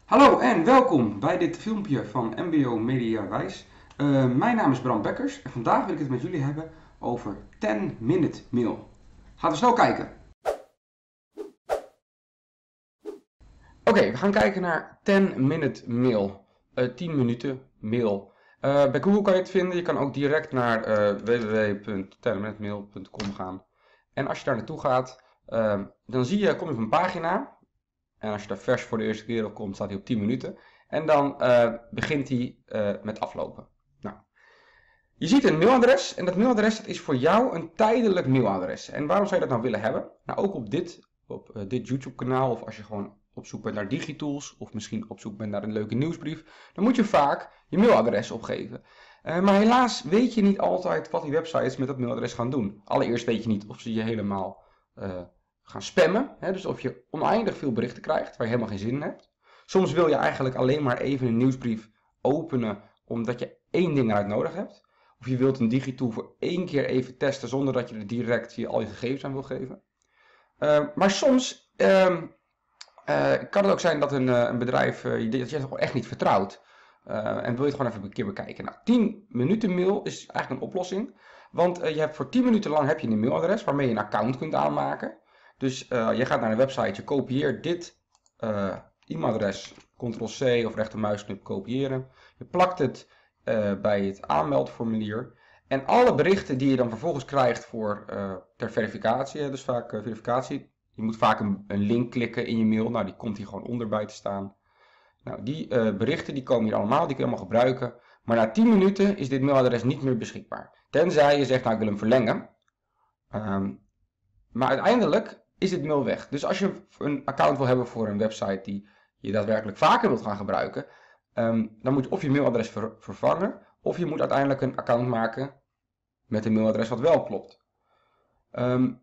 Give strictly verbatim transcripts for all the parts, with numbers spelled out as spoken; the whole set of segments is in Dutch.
Hallo en welkom bij dit filmpje van M B O Media Wijs. Uh, mijn naam is Bram Bekkers en vandaag wil ik het met jullie hebben over ten minute mail. Gaan we snel kijken. Oké, okay, we gaan kijken naar ten minute mail. Uh, tien minuten mail. Uh, bij Google kan je het vinden. Je kan ook direct naar uh, w w w punt ten minute mail punt com gaan. En als je daar naartoe gaat, uh, dan zie je, kom je op een pagina. En als je daar vers voor de eerste keer op komt, staat hij op tien minuten. En dan uh, begint hij uh, met aflopen. Nou, je ziet een mailadres. En dat mailadres dat is voor jou een tijdelijk mailadres. En waarom zou je dat nou willen hebben? Nou, ook op dit, op, uh, dit YouTube kanaal. Of als je gewoon op zoek bent naar Digitools. Of misschien op zoek bent naar een leuke nieuwsbrief. Dan moet je vaak je mailadres opgeven. Uh, maar helaas weet je niet altijd wat die websites met dat mailadres gaan doen. Allereerst weet je niet of ze je helemaal... Uh, gaan spammen, hè? Dus of je oneindig veel berichten krijgt waar je helemaal geen zin in hebt. Soms wil je eigenlijk alleen maar even een nieuwsbrief openen omdat je één ding eruit nodig hebt. Of je wilt een Digitool voor één keer even testen zonder dat je er direct je al je gegevens aan wil geven. Uh, maar soms uh, uh, kan het ook zijn dat een, uh, een bedrijf uh, dat je het gewoon echt niet vertrouwt. Uh, en wil je het gewoon even een keer bekijken. Nou, tien minuten mail is eigenlijk een oplossing. Want uh, je hebt voor tien minuten lang heb je een mailadres waarmee je een account kunt aanmaken. Dus uh, je gaat naar een website, je kopieert dit uh, e-mailadres, control C of rechtermuisknop kopiëren. Je plakt het uh, bij het aanmeldformulier. En alle berichten die je dan vervolgens krijgt voor, uh, ter verificatie, hè, dus vaak uh, verificatie. Je moet vaak een, een link klikken in je mail, nou die komt hier gewoon onderbij te staan. Nou, die uh, berichten die komen hier allemaal, die kun je allemaal gebruiken. Maar na tien minuten is dit mailadres niet meer beschikbaar. Tenzij je zegt, nou ik wil hem verlengen. Um, maar uiteindelijk is dit mail weg. Dus als je een account wil hebben voor een website die je daadwerkelijk vaker wilt gaan gebruiken, um, dan moet je of je mailadres ver vervangen, of je moet uiteindelijk een account maken met een mailadres wat wel klopt. Um,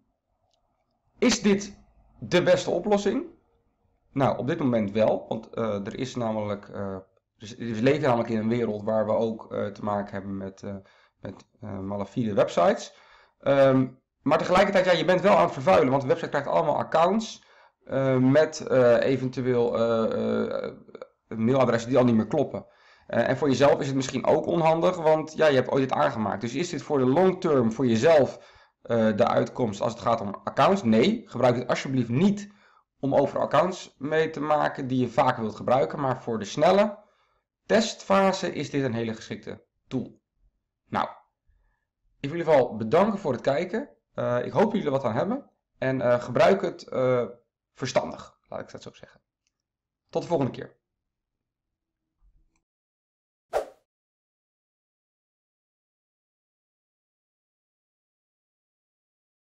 is dit de beste oplossing? Nou, op dit moment wel, want uh, er is namelijk, uh, we leven namelijk in een wereld waar we ook uh, te maken hebben met, uh, met uh, malafide websites. Um, Maar tegelijkertijd, ja, je bent wel aan het vervuilen, want de website krijgt allemaal accounts uh, met uh, eventueel uh, uh, mailadressen die al niet meer kloppen. Uh, en voor jezelf is het misschien ook onhandig, want ja, je hebt ooit dit aangemaakt. Dus is dit voor de long term voor jezelf uh, de uitkomst als het gaat om accounts? Nee, gebruik dit alsjeblieft niet om over accounts mee te maken die je vaker wilt gebruiken. Maar voor de snelle testfase is dit een hele geschikte tool. Nou, ik wil in ieder geval bedanken voor het kijken. Uh, ik hoop dat jullie er wat aan hebben. En uh, gebruik het uh, verstandig, laat ik dat zo zeggen. Tot de volgende keer.